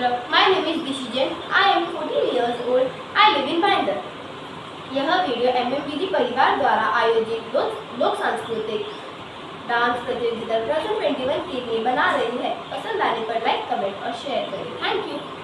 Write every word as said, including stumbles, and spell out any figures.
Hello, my name is Dishi Jain. I am fourteen years old. I live in Bhayandar. यह video M M V G परिवार द्वारा आयोजित लोक लोक सांस्कृतिक डांस प्रतियोगिता दो हज़ार इक्कीस के लिए बना रही है। पसंद आने पर लाइक, कमेंट और शेयर करें। Thank you.